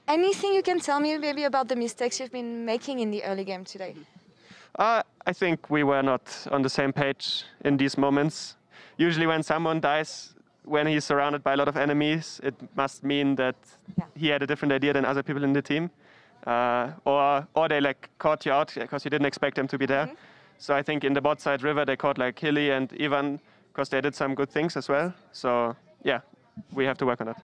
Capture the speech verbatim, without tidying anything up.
Anything you can tell me maybe about the mistakes you've been making in the early game today? Uh, I think we were not on the same page in these moments. Usually when someone dies, when he's surrounded by a lot of enemies, it must mean that yeah. he had a different idea than other people in the team. Uh, or or they like caught you out because you didn't expect them to be there. Mm-hmm. So I think in the bot side river, they caught like Hilly and Ivan because they did some good things as well. So yeah, we have to work on that.